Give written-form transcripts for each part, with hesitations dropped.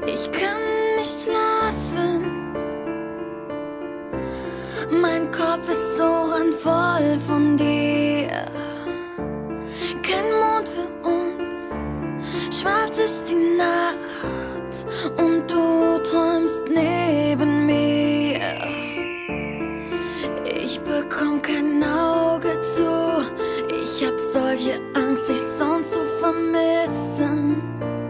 Ich kann nicht schlafen, mein Kopf ist so randvoll von dir. Kein Mond für uns, schwarz ist die Nacht und du träumst neben mir. Ich bekomm kein Auge zu, ich hab solche Angst, dich sonst zu vermissen.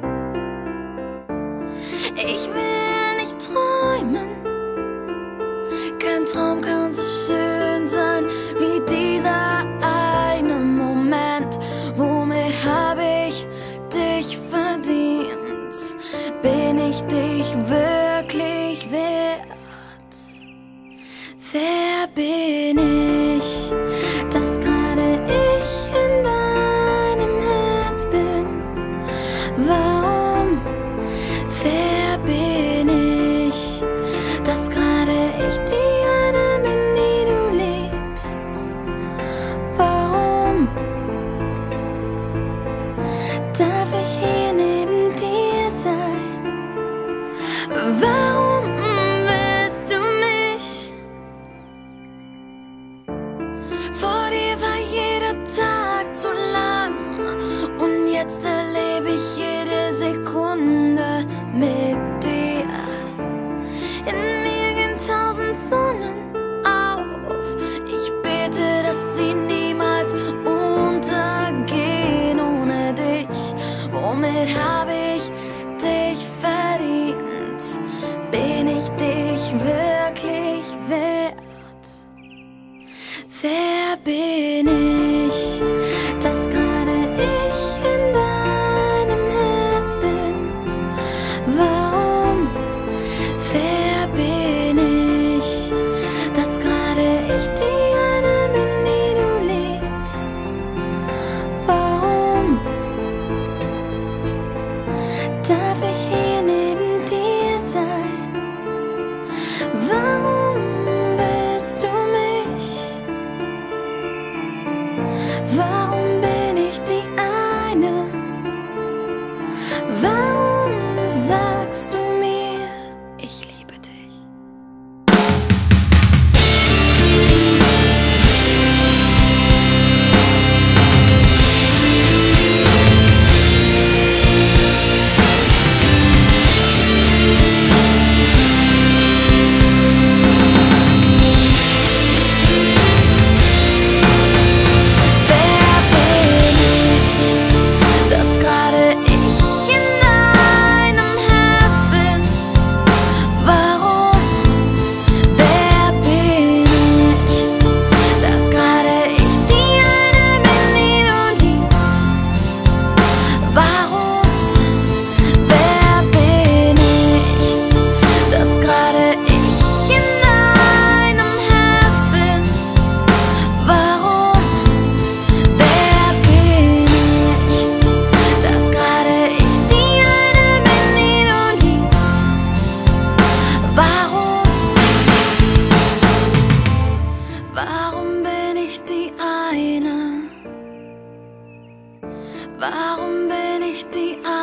Ich will nicht träumen, kein Traum kann so schön sein wie dieser eine Moment. Womit hab ich dich verdient? Bin ich dich wirklich wert? Wer bin ich, dass gerade ich in deinem Herz bin? Warum? Wer bin ich, dass gerade ich die eine bin, die du liebst? Warum darf ich hier neben dir sein? Warum willst du mich? Vor dir war jeder Tag zu lang und jetzt erlebe ich jede Sekunde mit dir. In mir gehen 1000 Sonnen auf. Ich bete, dass sie niemals untergehen ohne dich. Womit hab ich dich verdient? Bin ich dich wirklich wert? Wer bin ich, dass gerade ich in deinem Herz bin? Warum? Wer bin ich, dass gerade ich die eine bin, die du liebst? Warum darf ich hier neben dir sein? Warum willst du mich? Warum bin ich die eine? Warum sagst du mir, ich liebe dich? Wer bin ich, dass gerade ich in deinem Herz bin? Warum? Wer bin ich, dass gerade ich die eine bin, die du liebst? Warum? Wer bin ich, dass gerade ich in deinem Herz bin? Warum? Wer bin ich, dass gerade ich die eine bin, die du liebst? Warum? Warum bin ich die eine? Warum bin ich die eine?